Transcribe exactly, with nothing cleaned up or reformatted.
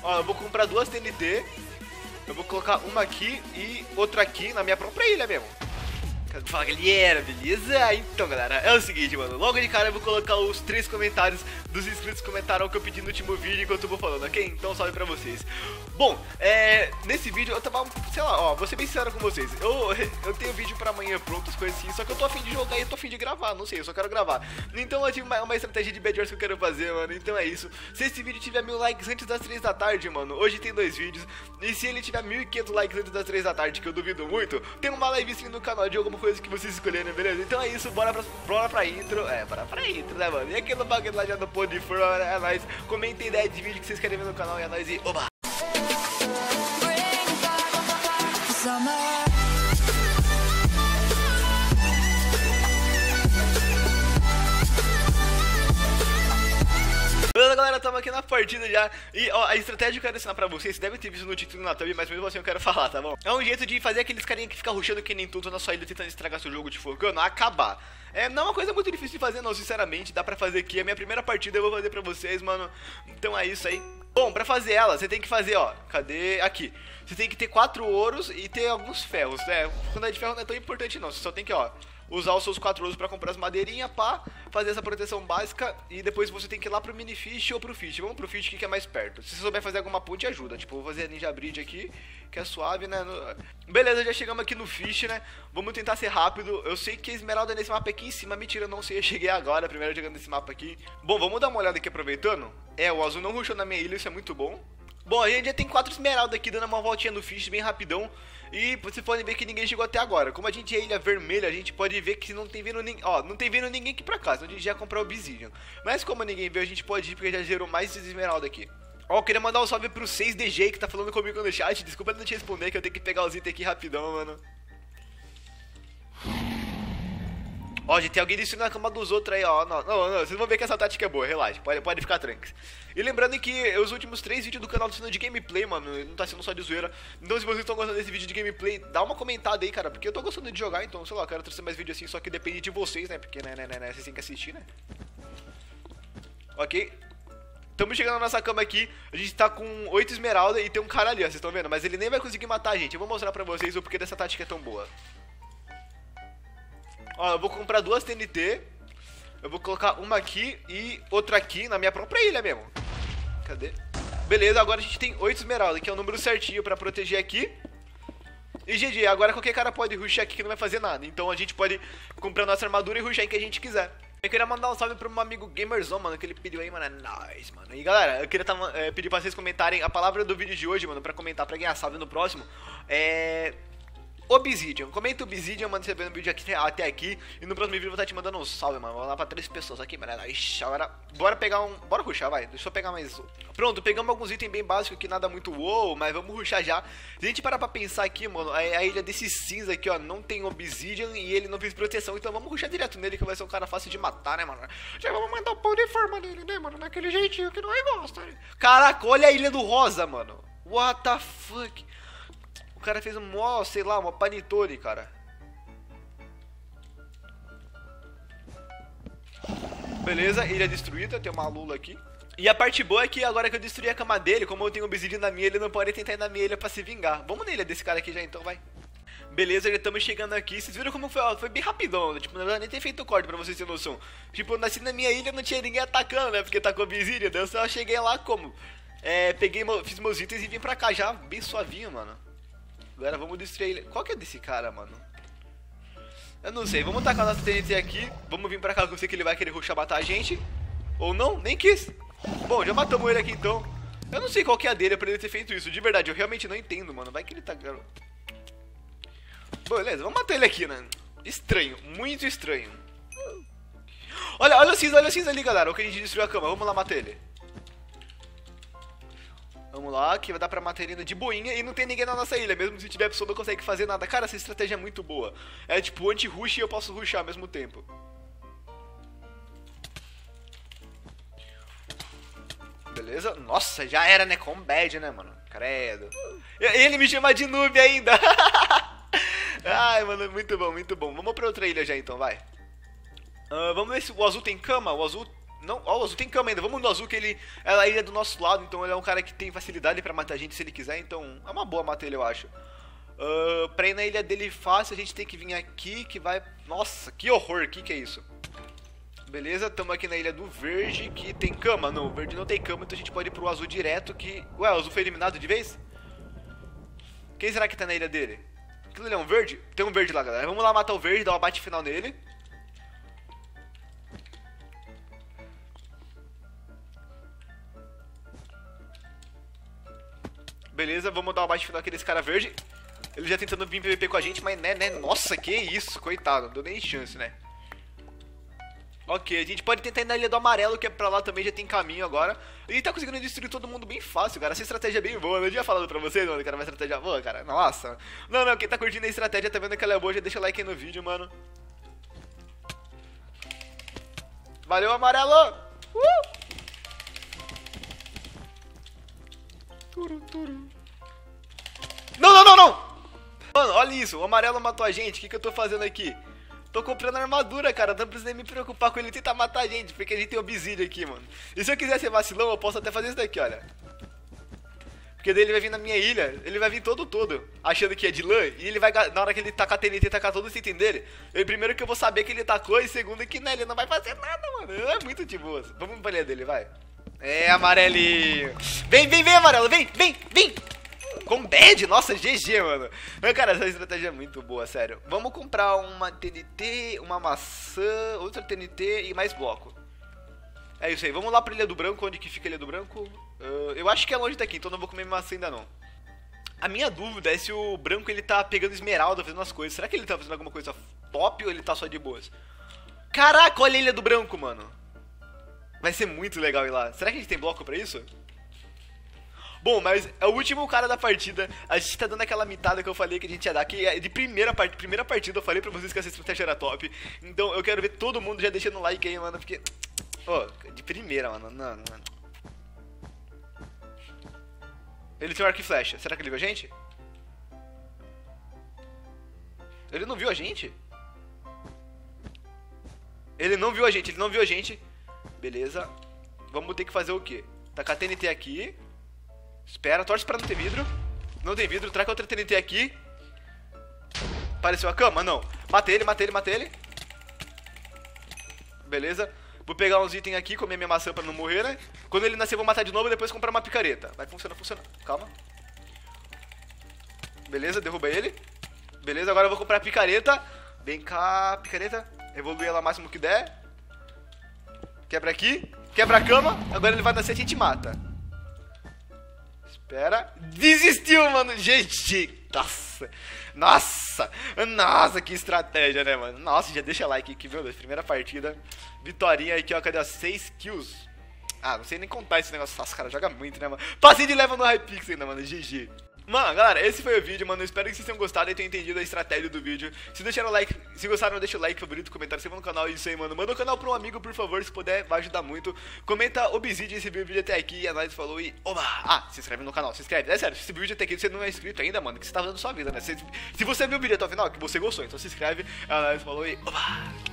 Ó, eu vou comprar duas T N T. Eu vou colocar uma aqui e outra aqui na minha própria ilha mesmo. Fala, galera, beleza? Então, galera, é o seguinte, mano. Logo de cara eu vou colocar os três comentários dos inscritos que comentaram o que eu pedi no último vídeo enquanto eu vou falando, ok? Então, salve pra vocês. Bom, é... nesse vídeo eu tava, sei lá, ó, vou ser bem sincero com vocês. Eu, eu tenho vídeo pra amanhã pronto, as coisas assim, só que eu tô afim de jogar e eu tô afim de gravar, não sei, eu só quero gravar. Então eu tive uma, uma estratégia de Bad Wars que eu quero fazer, mano. Então é isso. Se esse vídeo tiver mil likes antes das três da tarde, mano, hoje tem dois vídeos. E se ele tiver mil e quinhentos likes antes das três da tarde, que eu duvido muito, tem uma live stream no canal de alguma coisa que vocês escolherem, beleza? Então é isso, bora pra, bora pra intro. É, bora pra intro, né, mano? E aqui no bagulho lá já do Pod For, é nóis. Comentem ideia de vídeo que vocês querem ver no canal e é nóis e oba! Beleza, galera, estamos aqui na partida já. E ó, a estratégia que eu quero ensinar pra vocês, você deve ter visto no título na thumb, mas mesmo assim eu quero falar, tá bom? É um jeito de fazer aqueles carinha que fica rushando que nem tudo na sua ilha tentando estragar seu jogo de focando, acabar. É, não é uma coisa muito difícil de fazer não, sinceramente, dá pra fazer aqui. A minha primeira partida eu vou fazer pra vocês, mano. Então é isso aí. Bom, pra fazer ela, você tem que fazer, ó, cadê? Aqui. Você tem que ter quatro ouros e ter alguns ferros, né? Quando é de ferro não é tão importante não, você só tem que, ó, usar os seus quatro ouros pra comprar as madeirinhas, pá, fazer essa proteção básica e depois você tem que ir lá pro mini fish ou pro fish. Vamos pro fish que é mais perto. Se você souber fazer alguma ponte, ajuda. Tipo, vou fazer a ninja bridge aqui, que é suave, né? Beleza, já chegamos aqui no fish, né? Vamos tentar ser rápido. Eu sei que a esmeralda nesse mapa aqui em cima, mentira, eu não sei, eu cheguei agora, primeiro jogando nesse mapa aqui. Bom, vamos dar uma olhada aqui aproveitando. É, o azul não rushou na minha ilha, isso é muito bom. Bom, a gente já tem quatro esmeraldas aqui dando uma voltinha no fish bem rapidão. E vocês podem ver que ninguém chegou até agora. Como a gente é ilha vermelha, a gente pode ver que não tem vendo ninguém. Ó, não tem vendo ninguém aqui pra cá, senão a gente já comprou o obsidian. Mas como ninguém veio, a gente pode ir porque já gerou mais esmeralda aqui. Ó, eu queria mandar um salve pro seis D J que tá falando comigo no chat. Desculpa não te responder, que eu tenho que pegar os itens aqui rapidão, mano. Ó, gente, tem alguém destruindo a cama dos outros aí, ó. Não, não, não, vocês vão ver que essa tática é boa, relaxa, pode, pode ficar tranquilos. E lembrando que os últimos três vídeos do canal estão sendo de gameplay, mano, não tá sendo só de zoeira. Então se vocês estão gostando desse vídeo de gameplay, dá uma comentada aí, cara, porque eu tô gostando de jogar, então, sei lá, eu quero trazer mais vídeo assim, só que depende de vocês, né, porque, né, né, né, né vocês têm que assistir, né. Ok. Estamos chegando na nossa cama aqui, a gente tá com oito esmeralda e tem um cara ali, ó, vocês estão vendo? Mas ele nem vai conseguir matar a gente, eu vou mostrar pra vocês o porquê dessa tática é tão boa. Ó, eu vou comprar duas T N T. Eu vou colocar uma aqui e outra aqui na minha própria ilha mesmo. Cadê? Beleza, agora a gente tem oito esmeraldas, que é o número certinho pra proteger aqui. E G G, agora qualquer cara pode rushar aqui que não vai fazer nada. Então a gente pode comprar nossa armadura e rushar em que a gente quiser. Eu queria mandar um salve pro meu amigo Gamerzão, mano, que ele pediu aí, mano, é nóis, mano. E galera, eu queria tá, é, pedir pra vocês comentarem a palavra do vídeo de hoje, mano, pra comentar, pra ganhar salve no próximo. É... Obsidian, comenta Obsidian, manda você ver no vídeo aqui, até aqui. E no próximo vídeo eu vou estar te mandando um salve, mano. Vou lá pra três pessoas aqui, mano. Ixi, agora bora pegar um... Bora rushar, vai, deixa eu pegar mais... Pronto, pegamos alguns itens bem básicos aqui, nada muito wow, mas vamos rushar já. Se a gente parar pra pensar aqui, mano, a, a ilha desse cinza aqui, ó, não tem Obsidian e ele não fez proteção. Então vamos rushar direto nele, que vai ser um cara fácil de matar, né, mano. Já vamos mandar o pão de forma nele, né, mano, naquele jeitinho que nós gosta, né. Caraca, olha a ilha do rosa, mano. What the fuck. O cara fez um mó, sei lá, uma panetone, cara. Beleza, ilha destruída, tem uma lula aqui. E a parte boa é que agora que eu destruí a cama dele, como eu tenho obsidian na minha, ele não pode tentar ir na minha ilha pra se vingar. Vamos na ilha desse cara aqui já então, vai. Beleza, já estamos chegando aqui. Vocês viram como foi? Ó, foi bem rapidão, né? Tipo, não nem ter feito corte pra vocês terem noção. Tipo, eu nasci na minha ilha, não tinha ninguém atacando, né? Porque tá com obsidian, daí eu só cheguei lá como? É, peguei, fiz meus itens e vim pra cá já, bem suavinho, mano. Agora vamos destruir ele. Qual que é desse cara, mano? Eu não sei, vamos tacar a nossa T N T aqui. Vamos vir pra cá, que eu sei que ele vai querer rushar, matar a gente. Ou não, nem quis. Bom, já matamos ele aqui então. Eu não sei qual que é a dele pra ele ter feito isso. De verdade, eu realmente não entendo, mano. Vai que ele tá... Bom, beleza, vamos matar ele aqui, né? Estranho, muito estranho. Olha, olha o cinza, olha o cinza ali, galera. O que a gente destruiu a cama, vamos lá matar ele. Vamos lá, que vai dar pra matar ele de boinha. E não tem ninguém na nossa ilha, mesmo se tiver pessoa não consegue fazer nada. Cara, essa estratégia é muito boa. É tipo anti-rush e eu posso rushar ao mesmo tempo. Beleza, nossa, já era, né, com bad, né, mano. Credo. Ele me chama de noob ainda. Ai, mano, muito bom, muito bom. Vamos pra outra ilha já então, vai. uh, Vamos ver se o azul tem cama. O azul Não, ó, o azul tem cama ainda. Vamos no azul que ele... Ela é do nosso lado, então ele é um cara que tem facilidade pra matar a gente se ele quiser. Então é uma boa matar ele, eu acho. Uh, pra ir na ilha dele fácil, a gente tem que vir aqui, que vai... Nossa, que horror, o que que é isso? Beleza, estamos aqui na ilha do verde, que tem cama. Não, o verde não tem cama, então a gente pode ir pro azul direto, que... Ué, o azul foi eliminado de vez? Quem será que tá na ilha dele? Aquilo ali é um verde? Tem um verde lá, galera. Vamos lá matar o verde, dar uma bate final nele. Beleza, vamos dar uma bate final aqui nesse cara verde. Ele já tentando vir P V P com a gente, mas né, né, nossa, que isso, coitado, não deu nem chance, né. Ok, a gente pode tentar ir na ilha do amarelo, que é pra lá também, já tem caminho agora. E tá conseguindo destruir todo mundo bem fácil, cara, essa estratégia é bem boa, eu já falado pra vocês, mano, que era uma estratégia boa, cara, nossa. Não, não, quem tá curtindo a estratégia, tá vendo que ela é boa, já deixa o like aí no vídeo, mano. Valeu, amarelo! Uh! Turu, turu. Não, não, não, não! Mano, olha isso, o amarelo matou a gente, o que que eu tô fazendo aqui? Tô comprando armadura, cara, não precisa nem me preocupar com ele tentar matar a gente, porque a gente tem obsidian aqui, mano. E se eu quiser ser vacilão, eu posso até fazer isso daqui, olha. Porque daí ele vai vir na minha ilha, ele vai vir todo todo, achando que é de lã, e ele vai, na hora que ele tacar a T N T, tacar todo o item dele, eu, primeiro que eu vou saber que ele tacou, e segundo que, né, ele não vai fazer nada, mano, é muito de boa. Vamos pra ilha dele, vai. É, amarelinho. Vem, vem, vem, amarelo, vem, vem, vem. Com bad, nossa, G G, mano. Mas, cara, essa estratégia é muito boa, sério. Vamos comprar uma T N T, uma maçã, outra T N T e mais bloco. É isso aí, vamos lá pra Ilha do Branco. Onde que fica a Ilha do Branco? Uh, eu acho que é longe daqui, então não vou comer maçã ainda não. A minha dúvida é se o branco ele tá pegando esmeralda, fazendo as coisas. Será que ele tá fazendo alguma coisa top ou ele tá só de boas? Caraca, olha a Ilha do Branco, mano. Vai ser muito legal ir lá. Será que a gente tem bloco pra isso? Bom, mas é o último cara da partida. A gente tá dando aquela mitada que eu falei que a gente ia dar. Que é de primeira, part... primeira partida eu falei pra vocês que essa estratégia era top. Então eu quero ver todo mundo já deixando o like aí, mano. Porque... Ó, oh, de primeira, mano. Não, não. Ele tem um arco e flecha. Será que ele viu a gente? Ele não viu a gente? Ele não viu a gente, ele não viu a gente. Beleza. Vamos ter que fazer o quê? Tacar a T N T aqui. Espera, torce pra não ter vidro. Não tem vidro, traga outra T N T aqui. Apareceu a cama? Não. Matei ele, matei ele, matei ele. Beleza. Vou pegar uns itens aqui, comer minha maçã pra não morrer, né? Quando ele nascer, vou matar de novo e depois comprar uma picareta. Vai funcionar, funciona. Calma. Beleza, derruba ele. Beleza, agora eu vou comprar a picareta. Vem cá, picareta. Evoluir ela o máximo que der. Quebra aqui. Quebra a cama. Agora ele vai nascer e a gente mata. Espera. Desistiu, mano. G G. Nossa. Nossa. Nossa, que estratégia, né, mano? Nossa, já deixa like aqui, meu Deus. Primeira partida. Vitorinha aqui, ó. Cadê as seis kills? Ah, não sei nem contar esse negócio. Nossa, cara, joga muito, né, mano? Passei de level no Hypixel ainda, mano. G G. Mano, galera, esse foi o vídeo, mano. Eu espero que vocês tenham gostado e tenham entendido a estratégia do vídeo. Se deixaram like, se gostaram, deixa o like, favorito, comentário, se inscreva no canal. Isso aí, mano. Manda o canal pra um amigo, por favor, se puder, vai ajudar muito. Comenta Obsidian se viu o vídeo até aqui. É nóis, falou e oba! Ah, se inscreve no canal, se inscreve. É sério, se viu o vídeo até aqui, você não é inscrito ainda, mano, que você tá fazendo sua vida, né? Se, se você viu o vídeo até o final, que você gostou, então se inscreve. É nóis, falou e oba!